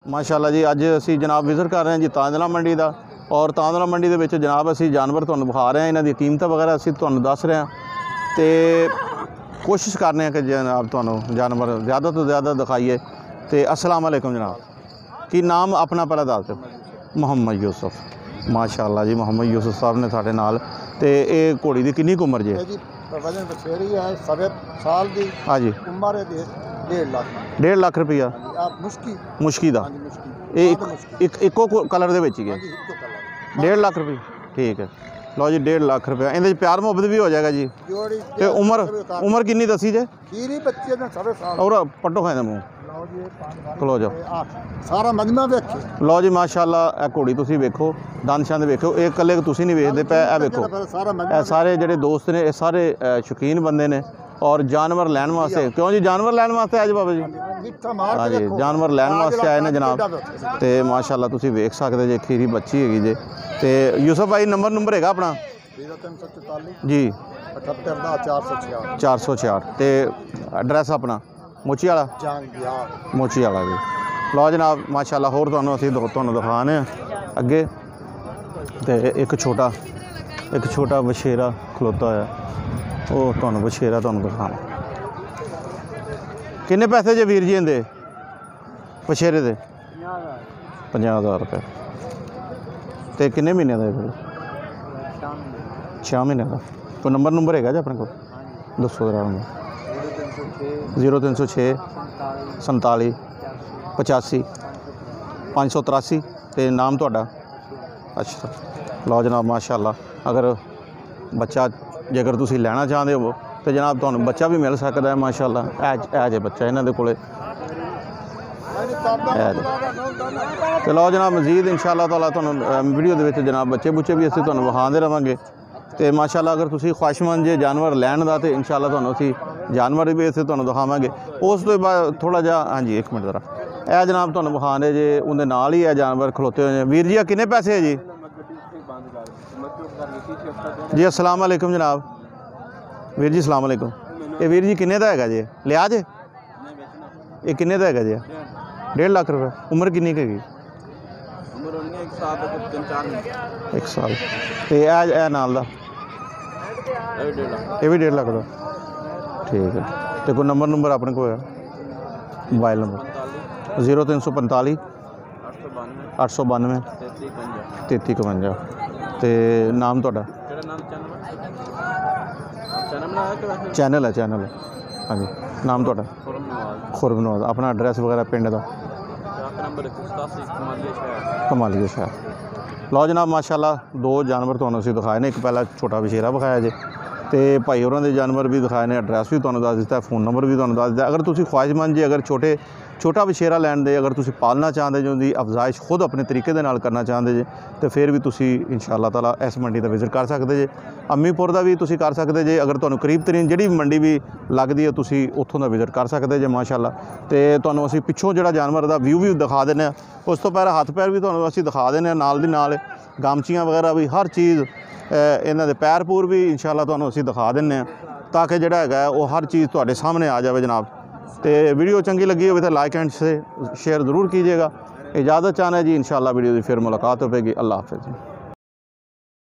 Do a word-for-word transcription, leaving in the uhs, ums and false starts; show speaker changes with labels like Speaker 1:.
Speaker 1: माशाअल्लाह जी अज असी जनाब विजिट कर रहे हैं जी तांदला मंडी का और तांदला मंडी के विच जनाब असी जानवर तुहानूं विखा रहे हैं, इन्हां दी कीमत वगैरह असी तुहानूं दस रहे हैं तो कोशिश कर रहे हैं कि जनाब तुहानूं जानवर ज़्यादा तो ज़्यादा दिखाइए। तो अस्सलाम वालेकुम जनाब, की नाम अपना पहले दस दो। मुहम्मद यूसुफ, माशाअल्लाह जी मुहम्मद यूसुफ साहब ने साढ़े नाल। तो ये घोड़ी की कितनी उम्र जी?
Speaker 2: वजन बछेरी है सवे साल की।
Speaker 1: हाँ जी,
Speaker 2: उम्र है डेढ़ लाख
Speaker 1: डेढ़ लाख रुपया
Speaker 2: मुश्की
Speaker 1: मुश्की का एक इको कलर दे विच ही है डेढ़ लाख रुपये। ठीक है, लो जी डेढ़ लाख रुपया इहदे प्यार मुहब्बत भी हो जाएगा जी। तो उम्र उम्र कितनी दसी जे? और पट्टो खाए मूँह खलो जाओ
Speaker 2: सारा मजमा वेखे।
Speaker 1: लो जी माशाअल्लाह घोड़ी तुसीं वेखो, दंद शंद वेखो, एक कल्ले तुसीं नहीं वेखदे पे ए वेखो ए सारे जिहड़े दोस्त ने ये सारे शौकीन बंदे ने और जानवर लैन वास्ते। क्यों जी जानवर लैन वास्ते आए जी बाबा जी? हाँ जी जानवर लैन वास्ते आए ने जनाब। तो माशाअल्लाह तुसीं वेख सकदे जे खीरी बच्ची हैगी जे। तो यूसुफ भाई नंबर नंबर हैगा अपना जी चार सौ छियाठ। तो एड्रैस अपना मोची वाला मोची वाला जी। लो जनाब माशाअल्लाह होर तुहानूं असीं तुहानूं दिखाने अगे। तो एक छोटा एक छोटा बछेरा खलोता है, वो तुहानूं बछेरा तुहानूं दिखाना। किन्ने पैसे जे वीर जी इहदे बछेरे दे? पंजाह हज़ार रुपये। तो किन्ने महीने का फिर? छः महीने का। कोई नंबर नंबर है जी अपने को? दसो जरा नंबर। जीरो तीन सौ छे संताली पचासी पाँच सौ तरासी। तो नाम तुहाडा? अच्छा लो जनाब माशाअल्लाह अगर बच्चा जेकर तुसीं लैना चाहते हो तो जनाब तुहानूं बच्चा भी मिल सकता है माशाअल्लाह। ऐ जे बच्चा इन्हां दे कोले। तो लो जनाब मजीद इंशाअल्लाह ताला तुहानूं वीडियो दे विच जनाब बच्चे बुच्चे भी असीं तुहानूं विखांदे रहांगे। तो माशाअल्लाह अगर तुसीं ख्वाहिशमंद जे जानवर लैण दा तो इंशाअल्लाह तुहानूं असीं जानवर भी असीं तुहानूं दिखावांगे। उस तो बाद थोड़ा जिहा हाँ जी एक मिनट जरा ए जनाब तुहानूं विखा रहे जे उहदे नाल ही है जानवर खलोते हुए। वीर जी किन्ने पैसे है जी? जी अस्सलाम वालेकुम जनाब। वीर जी सलाम वालेकुम। ये वीर जी किन्ने दा हैगा जी? लिया जे ये किन्ने दा हैगा जी? डेढ़ लाख रुपये। उम्र किन्नी हैगी? एक साल। तो ए नाल दा ये भी डेढ़ लाख का। ठीक है। तो कोई नंबर नंबर अपने को है? मोबाइल नंबर जीरो तीन सौ पंताली अठ सौ बानवे तेती इकवंजा। तो नाम तुहाडा? चैनल है चैनल है हाँ जी। नाम तुहाडा? खुरबनवाज। अपना एड्रैस वगैरह पिंड का? कमालिया शहर। लो जनाब माशाअल्लाह दो जानवर तुहानूं असीं दिखाए ने, एक पहला छोटा बछेरा विखाया जे तो भाई होरां दे जानवर भी दिखाए ने, एड्रैस भी तुहानूं दस दित्ता, फोन नंबर भी तुहानूं दस दित्ता। अगर तुसीं ख्वाहिशमंद जी अगर छोटे छोटा बछेरा लैण दे अगर तुसीं पालना चाहते जो उहदी अफजाइश खुद अपने तरीके दे नाल करना चाहते जे तो फिर भी तुसीं इंशाअल्लाह ताला इस मंडी का विजिट कर सकते जे। अम्मीपुर का भी तुसीं कर सकते जे। अगर तुहानूं करीब तरीन जिहड़ी मंडी भी लगदी है तुसीं उत्थों दा विजिट कर सकते जे माशाअल्लाह। तो तुहानूं असीं पिछों जिहड़ा जानवर दा व्यू भी दिखा दिंदे आ, उस तो पहले हत्थ पैर भी तुहानूं असीं दिखा दिंदे आ नाल दी नाल, गामचियां वगैरह भी हर चीज़ इन्हां दे पैर पूर भी इंशाअल्लाह तुहानूं असीं दिखा दिंदे आ ताकि जिहड़ा हैगा वो हर चीज़ तुहाडे सामने आ जाए जनाब। तो वीडियो चंगी लगी हो तो लाइक एंड से शेयर ज़रूर कीजिएगा। इजाज़त चाहना है जी, इंशाअल्लाह वीडियो की फिर मुलाकात होगी। अल्लाह हाफ़िज़।